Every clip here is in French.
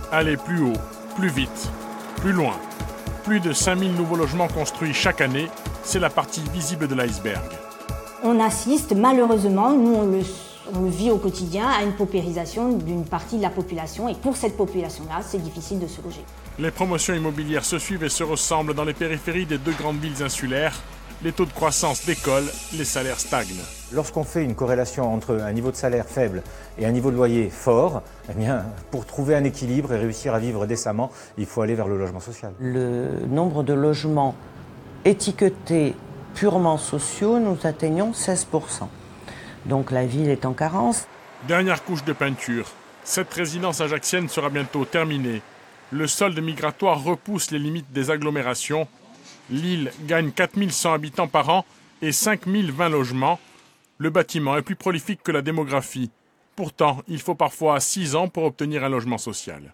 Aller plus haut, plus vite, plus loin. Plus de 5000 nouveaux logements construits chaque année, c'est la partie visible de l'iceberg. On assiste malheureusement, nous on le vit au quotidien, à une paupérisation d'une partie de la population. Et pour cette population-là, c'est difficile de se loger. Les promotions immobilières se suivent et se ressemblent dans les périphéries des deux grandes villes insulaires. Les taux de croissance décollent, les salaires stagnent. Lorsqu'on fait une corrélation entre un niveau de salaire faible et un niveau de loyer fort, eh bien, pour trouver un équilibre et réussir à vivre décemment, il faut aller vers le logement social. Le nombre de logements étiquetés purement sociaux, nous atteignons 16%. Donc la ville est en carence. Dernière couche de peinture. Cette résidence ajaxienne sera bientôt terminée. Le solde migratoire repousse les limites des agglomérations. L'île gagne 4100 habitants par an et 5020 logements. Le bâtiment est plus prolifique que la démographie. Pourtant, il faut parfois 6 ans pour obtenir un logement social.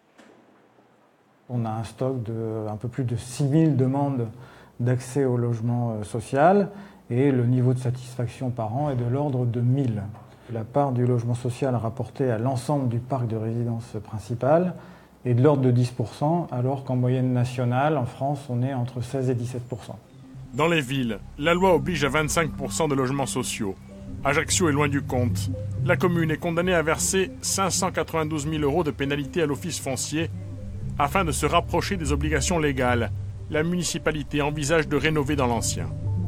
On a un stock de un peu plus de 6000 demandes d'accès au logement social et le niveau de satisfaction par an est de l'ordre de 1000. La part du logement social rapportée à l'ensemble du parc de résidences principales est de l'ordre de 10%, alors qu'en moyenne nationale, en France, on est entre 16 et 17%. Dans les villes, la loi oblige à 25% de logements sociaux. Ajaccio est loin du compte. La commune est condamnée à verser 592 000 € de pénalité à l'office foncier afin de se rapprocher des obligations légales. La municipalité envisage de rénover dans l'ancien.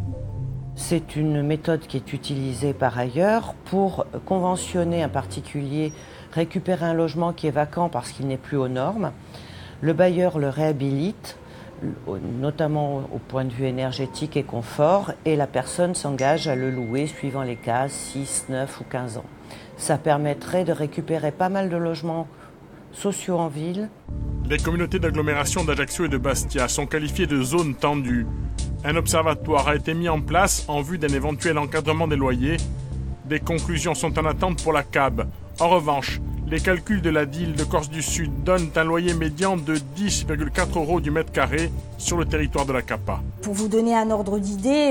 C'est une méthode qui est utilisée par ailleurs pour conventionner un particulier, récupérer un logement qui est vacant parce qu'il n'est plus aux normes. Le bailleur le réhabilite, notamment au point de vue énergétique et confort, et la personne s'engage à le louer suivant les cases 6, 9 ou 15 ans. Ça permettrait de récupérer pas mal de logements sociaux en ville. Les communautés d'agglomération d'Ajaccio et de Bastia sont qualifiées de zones tendues. Un observatoire a été mis en place en vue d'un éventuel encadrement des loyers. Des conclusions sont en attente pour la CAB. En revanche, les calculs de la DIL de Corse du Sud donnent un loyer médian de 10,4 € du mètre carré sur le territoire de la CAPA. Pour vous donner un ordre d'idée,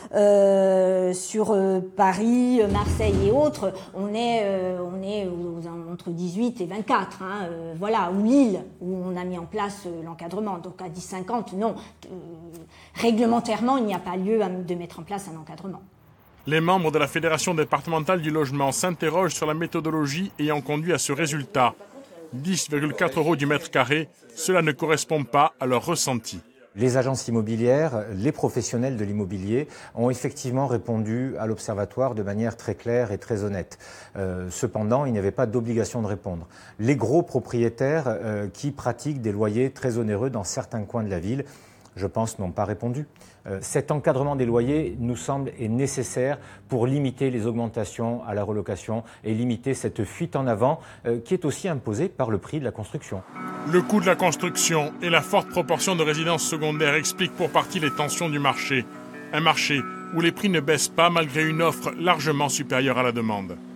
sur Paris, Marseille et autres, on est entre 18 et 24, voilà, ou Lille, où on a mis en place l'encadrement. Donc à 10,50, non. Réglementairement, il n'y a pas lieu de mettre en place un encadrement. Les membres de la Fédération départementale du logement s'interrogent sur la méthodologie ayant conduit à ce résultat. 10,4 € du mètre carré, cela ne correspond pas à leur ressenti. Les agences immobilières, les professionnels de l'immobilier ont effectivement répondu à l'Observatoire de manière très claire et très honnête. Cependant, il n'y avait pas d'obligation de répondre. Les gros propriétaires qui pratiquent des loyers très onéreux dans certains coins de la ville, je pense, n'ont pas répondu. Cet encadrement des loyers nous semble est nécessaire pour limiter les augmentations à la relocation et limiter cette fuite en avant qui est aussi imposée par le prix de la construction. Le coût de la construction et la forte proportion de résidences secondaires expliquent pour partie les tensions du marché. Un marché où les prix ne baissent pas malgré une offre largement supérieure à la demande.